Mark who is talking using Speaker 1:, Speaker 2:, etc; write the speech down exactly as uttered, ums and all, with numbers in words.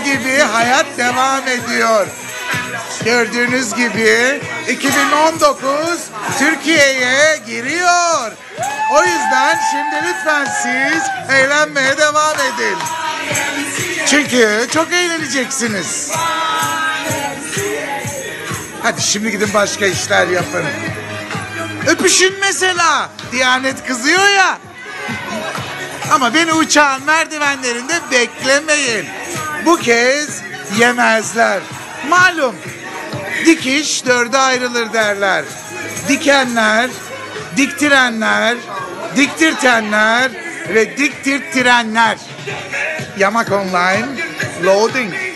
Speaker 1: gibi hayat devam ediyor. Gördüğünüz gibi iki bin on dokuz Türkiye'ye giriyor. O yüzden şimdi lütfen siz eğlenmeye devam edin. Çünkü çok eğleneceksiniz. Hadi şimdi gidin başka işler yapın. Öpüşün mesela. Diyanet kızıyor ya. Ama beni uçağın merdivenlerinde beklemeyin. Bu kez yemezler. Malum dikiş dörde ayrılır derler. Dikenler, diktirenler, diktirtenler ve diktirttirenler. Yamak Online Loading.